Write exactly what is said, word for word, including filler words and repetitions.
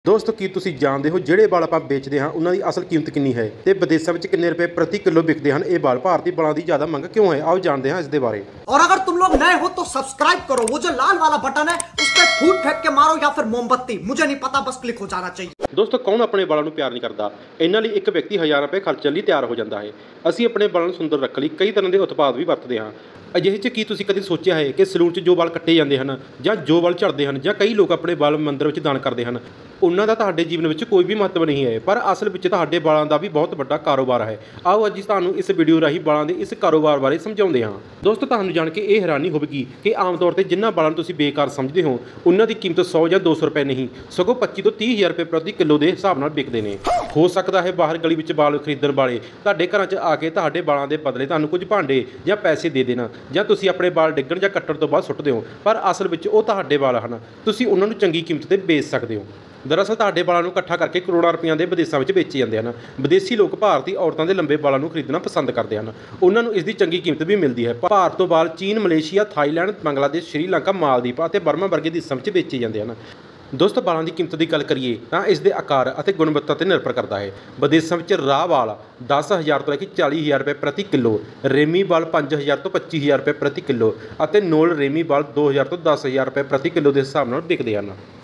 ਦੋਸਤੋ ਕੀ ਤੁਸੀਂ ਜਾਣਦੇ ਹੋ ਜਿਹੜੇ ਵਾਲ ਆਪਾਂ ਵੇਚਦੇ ਹਾਂ ਉਹਨਾਂ ਦੀ ਅਸਲ ਕੀਮਤ ਕਿੰਨੀ ਹੈ ਤੇ ਵਿਦੇਸ਼ਾਂ ਵਿੱਚ ਕਿੰਨੇ ਰੁਪਏ ਪ੍ਰति किलो ਵਿਕਦੇ ਹਨ। ਇਹ ਵਾਲ ਭਾਰਤੀ ਵਾਲਾਂ ਦੀ ਜ਼ਿਆਦਾ ਮੰਗ ਕਿਉਂ ਹੈ, ਆਓ ਜਾਣਦੇ ਹਾਂ ਇਸ ਦੇ ਬਾਰੇ। और अगर तुम लोग नए हो तो सब्सक्राइब करो, वो जो लाल वाला बटन है उस पर फूट फेंक के मारो या फिर मोमबत्ती, मुझे नहीं पता, बस क्लिक हो जाना चाहिए। ਦੋਸਤੋ ਕੌਣ ਆਪਣੇ ਵਾਲਾਂ ਨੂੰ ਪਿਆਰ ਨਹੀਂ ਕਰਦਾ। ਇਹਨਾਂ ਲਈ ਇੱਕ ਵਿਅਕਤੀ ਹਜ਼ਾਰ ਰੁਪਏ ਖਰਚਣ ਲਈ ਤਿਆਰ ਹੋ ਜਾਂਦਾ ਹੈ। ਅਸੀਂ ਆਪਣੇ ਵਾਲਾਂ ਨੂੰ ਸੁੰਦਰ ਰੱਖਣ ਲਈ ਕਈ ਤਰ੍ਹਾਂ ਦੇ ਉਤਪਾਦ ਵੀ ਵਰਤਦੇ ਹਾਂ। ਅਜਿਹੇ 'ਚ ਕੀ ਤੁਸੀਂ ਕਦੇ ਸੋਚਿਆ ਹੈ ਕਿ ਸਲੂਨ 'ਚ ਜੋ ਵਾਲ ਕੱਟੇ ਜਾਂਦੇ ਹਨ ਜਾਂ ਜੋ ਵਾਲ ਝੜਦੇ ਹਨ ਜਾਂ ਕਈ ਲੋਕ ਆਪਣੇ ਵਾਲ ਮੰਦਰ ਵਿੱਚ ਦਾਨ ਕਰਦੇ ਹਨ, ਉਹਨਾਂ ਦਾ ਤੁਹਾਡੇ ਜੀਵਨ ਵਿੱਚ ਕੋਈ ਵੀ ਮਹੱਤਵ ਨਹੀਂ ਹੈ, ਪਰ ਅਸਲ ਵਿੱਚ ਤੁਹਾਡੇ ਵਾਲਾਂ ਦਾ ਵੀ ਬਹੁਤ ਵੱਡਾ ਕਾਰੋਬਾਰ ਹੈ। ਆਓ ਅੱਜ ਤੁਹਾਨੂੰ ਇਸ ਵੀਡੀਓ ਰਾਹੀਂ ਵਾਲਾਂ ਦੇ ਇਸ ਕਾਰੋਬਾਰ ਬਾਰੇ ਸਮਝਾਉਂਦੇ ਹਾਂ। ਦੋਸਤੋ ਤੁਹਾਨੂੰ ਜਾਣ ਕੇ ਇਹ ਹੈਰਾਨੀ ਹੋਵੇਗੀ ਕਿ ਆਮ ਤੌਰ ਤੇ ਜਿਨ੍ਹਾਂ ਵਾਲਾਂ ਨੂੰ ਤੁਸੀਂ ਬੇਕਾਰ ਸਮਝਦੇ ਹੋ ਉਹਨਾਂ ਦੀ ਕੀਮਤ ਸੌ ਜਾਂ ਦੋ ਸੌ ਰੁਪਏ ਨਹੀਂ ਸਗੋਂ ਪੱਚੀ ਤੋਂ ਤੀਹ ਹਜ਼ਾਰ ਰੁਪਏ ਪ੍ਰਤੀ ਕਿਲੋ ਦੇ ਹਿਸਾਬ ਨਾਲ ਵਿਕਦੇ ਨੇ। ਹੋ ਸਕਦਾ ਹੈ ਬਾਹਰ ਗਲੀ ਵਿੱਚ ਵਾਲ ਖਰੀਦਣ ਵਾਲੇ ਤੁਹਾਡੇ ਘਰਾਂ 'ਚ ਆ ਕੇ ਤੁਹਾਡੇ ਵਾਲਾਂ ਦੇ ਬਦਲੇ ਤੁਹਾਨੂੰ ਕੁਝ ਭਾਂਡੇ ਜਾਂ ਪੈਸੇ ਦੇ ਦੇਣ, ਜਾਂ ਤੁਸੀਂ ਆਪਣੇ ਵਾਲ ਡਿੱਗਣ ਜਾਂ ਕੱਟਣ ਤੋਂ ਬਾਅਦ ਸੁੱਟ ਦਿਓ, ਪਰ ਅਸਲ ਵਿੱਚ ਉਹ ਤੁਹਾਡੇ ਵਾਲ ਹਨ, ਤੁਸੀਂ ਉਹਨਾਂ ਨੂੰ ਚੰਗੀ ਕੀਮਤ ਤੇ ਵੇਚ ਸਕਦੇ ਹੋ। ਦਰਅਸਲ ਤੁਹਾਡੇ ਵਾਲਾਂ ਨੂੰ ਇਕੱਠਾ ਕਰਕੇ ਕਰੋੜਾਂ ਰੁਪਈਆਂ ਦੇ ਵਿਦੇਸ਼ਾਂ ਵਿੱਚ ਵੇਚੇ ਜਾਂਦੇ ਹਨ। ਵਿਦੇਸ਼ੀ ਲੋਕ ਭਾਰਤੀ ਔਰਤਾਂ ਦੇ ਲੰਬੇ ਵਾਲਾਂ ਨੂੰ ਖਰੀਦਣਾ ਪਸੰਦ ਕਰਦੇ ਹਨ, ਉਹਨਾਂ ਨੂੰ ਇਸ ਦੀ ਚੰਗੀ ਕੀਮਤ ਵੀ ਮਿਲਦੀ ਹੈ। ਭਾਰਤ ਤੋਂ ਵਾਲ ਚੀਨ, ਮਲੇਸ਼ੀਆ, ਥਾਈਲੈਂਡ, ਬੰਗਲਾਦੇਸ਼, ਸ਼੍ਰੀਲੰਕਾ, ਮਾਲਦੀਵ ਅਤੇ ਬਰਮਾ ਵਰਗੇ ਦੇਸ਼ਾਂ ਵਿੱਚ ਵੇਚੇ ਜਾਂਦੇ ਹਨ। ਦੋਸਤੋ ਵਾਲਾਂ ਦੀ ਕੀਮਤ ਦੀ ਗੱਲ ਕਰੀਏ ਤਾਂ ਇਸ ਦੇ ਆਕਾਰ ਅਤੇ ਗੁਣਵੱਤਾ 'ਤੇ ਨਿਰਭਰ ਕਰਦਾ ਹੈ। ਵਿਦੇਸ਼ਾਂ ਵਿੱਚ ਰਾਹ ਵਾਲ ਦਸ ਹਜ਼ਾਰ ਤੋਂ ਲੈ ਕੇ ਚਾਲੀ ਹਜ਼ਾਰ ਰੁਪਏ ਪ੍ਰਤੀ ਕਿਲੋ, ਰੇਮੀ ਵਾਲ ਪੰਜ ਹਜ਼ਾਰ ਤੋਂ ਪੱਚੀ ਹਜ਼ਾਰ ਰੁਪਏ ਪ੍ਰਤੀ ਕਿਲੋ ਅਤੇ ਨੋਲ ਰੇਮੀ ਵਾਲ ਦੋ ਹਜ਼ਾਰ ਤੋਂ ਦਸ ਹਜ਼ਾਰ ਰੁਪਏ ਪ੍ਰਤੀ ਕਿਲੋ ਦੇ ਹਿਸਾਬ ਨਾਲ ਵਿਕਦੇ ਹਨ।